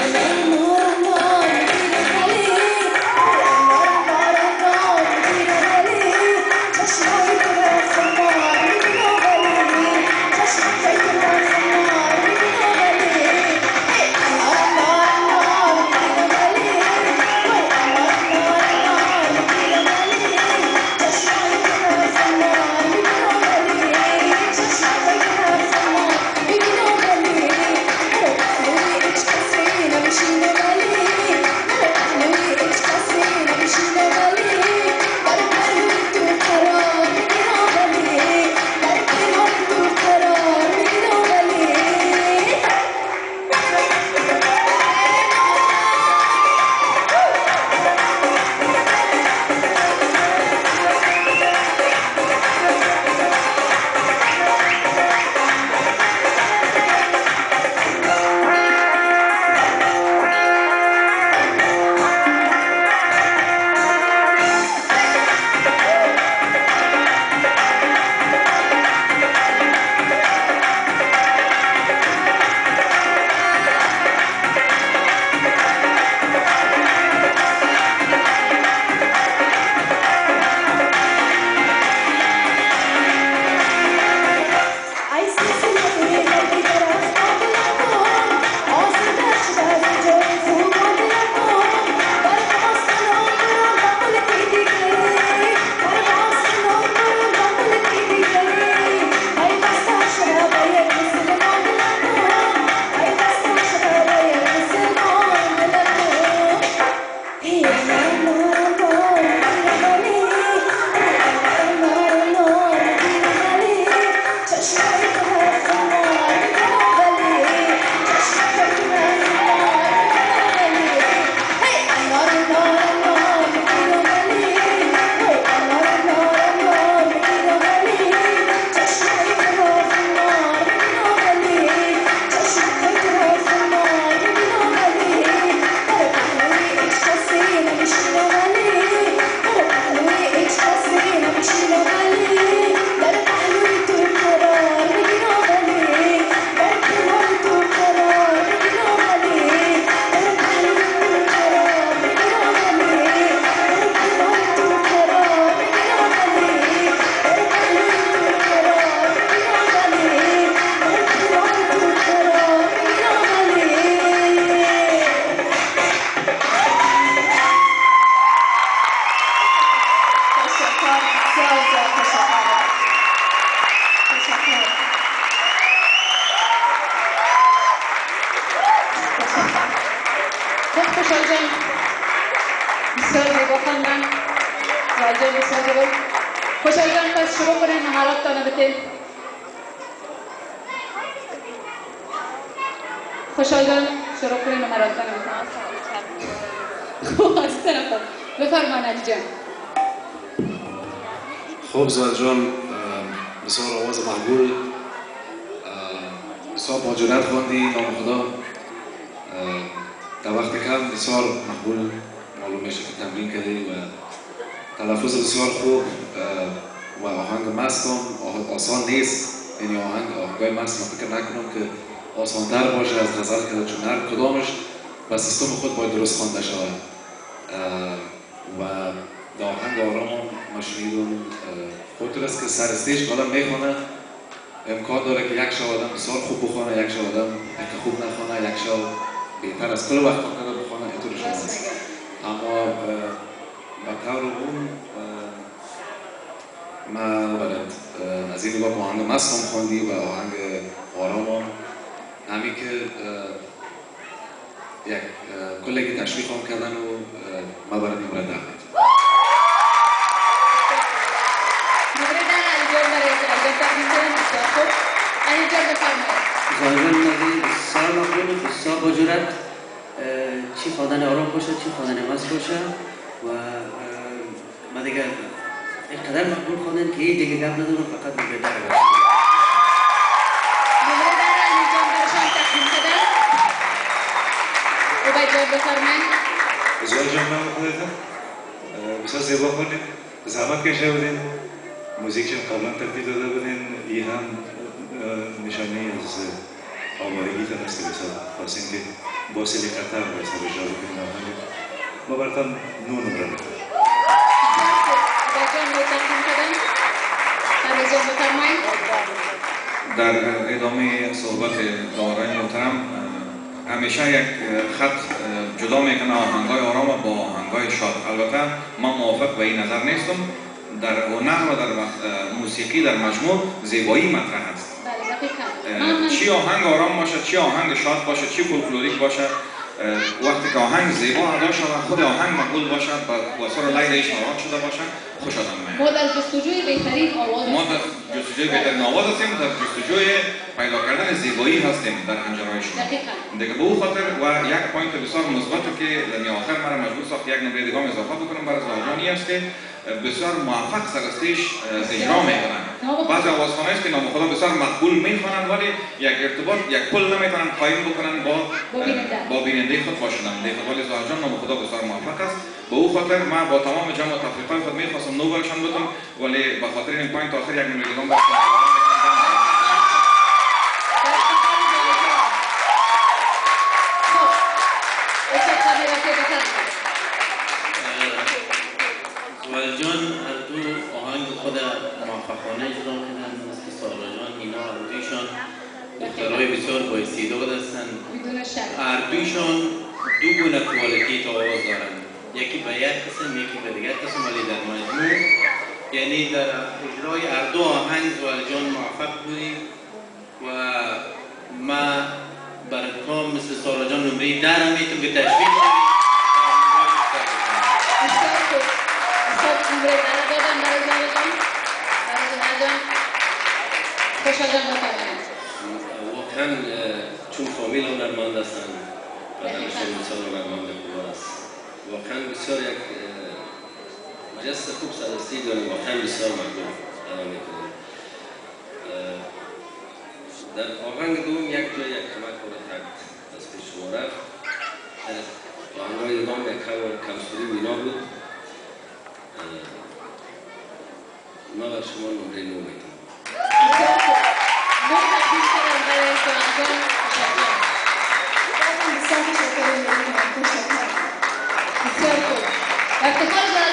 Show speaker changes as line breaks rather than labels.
خوشحالم شروع کنیم و مراسم بفرمان علی جان.
خب زاد جان بسیار آواز محبول، بسیار با جرأت خواندی نام خدا. در وقت کم بسیار محبول معلوم میشه که تمرین کردی و تلفظ بسیار خوب و آهنگ مستم آسان نیست. یعنی آهنگای مست من فکر نکنم که آسان‌تر باشه از غزل که چون هر کدامش به سیستم خود باید درست خوانده شود و در آهنگ آرام ما شنیدم خودتون است که سر استیج آدم میخونه امکان داره که یک شب آدم بسیار خوب بخونه، یک شب آدم خوب نخونه، یک شب بهتر از کل وقت بخونه. اینطور شده است. اما به طور عموم من بلد از این نگاه آهنگ مستم خواندی و آهنگ آرام همین که یک کلگی تشویق هم کردن و ما برای این برای دعوت
ظاهران نبی بسیار مقبول بسیار با جرأت چی خواندن آرام باشه چی خواندن مست باشه و ما دیگه اینقدر مقبول خواندن که این دیگه گپ ندارم فقط بهتر باشه.
زوال جان نام خودتون بسیار زیبا خوندین، زحمت کشیده بودین، موزیک هم قبلا ترتیب داده بودین، این هم نشانه از آمادگیتون است. بسیار خواستین که باعث قطر و حساب اجرا بکنیم آهنگ ما براتون 9 نمره میکنیم.
در ادامه صحبت داوران محترم همیشه یک خط جدا میکنه آهنگای آرام با آهنگای شاد. البته من موافق به این نظر نیستم. در هنر و در موسیقی در مجموع زیبایی مطرح است. چی آهنگ آرام باشه، چی آهنگ شاد باشه، چی فولکلوریک باشه، وقتی که آهنگ زیبا ادا شده خود آهنگ مقبول باشه و اثر لیلش مواد شده باشه خوش آدم میاد.
ما در جستجوی بهترین آواز
ما در جستجوی بهترین آواز هستیم، در جستجوی پیدا کردن زیبایی هستیم در هنجرهای شما. دیگه به او خاطر و یک پوینت بسیار مثبتی که در آخر مرا مجبور ساخت یک نمره دیگه اضافه بکنم برای زاهجانی است که بسیار موفق سرستیش اجرا میکنن. بعضی آوازخوانه است که نامخدا بسیار مقبول میخوانند ولی یک ارتباط یک پل نمیتونن قایم بکنن با بیننده خود باشند. ولی زاهجان نامخدا بسیار موفق است. به او خاطر من با تمام جمع تفریقای خود میخواستم نو برشان بدم ولی به خاطر این پوینت آخر یک نمره دیگه برای
زوالجان هر دو آهنگ خود موفقانه اجرا کردن مثل سارا جان اینا هر دویشان دخترهای بسیار با استعداد هستند. هر دویشان دو گونه کوالیتی تا آواز دارند، یکی به یک قسم یکی به دیگر قسم ولی در مجموع یعنی در اجرای هر دو آهنگ زوالجان موفق بودیم و ما برای تو مثل سارا جان نمره درم میتونم به تشویق
واقعا چون فامیل هنرمند هستند پدرشون بسیار هنرمند خوب است. واقعا بسیار یک جست خوب سرستی داریم، واقعا بسیار مقبول ادا میکنیم. در آهنگ دوم یک جای یک کمک و تکت از پیش شما رفت. آهنگای دوم یک کمسوری و اینا بود. ما بر شما نمره 9 میدیم.
افتخار